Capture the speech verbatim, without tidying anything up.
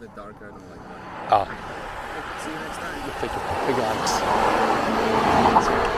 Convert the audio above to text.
bit darker. I don't like that. Ah. See you next time. Thank you. Thank you, Alex.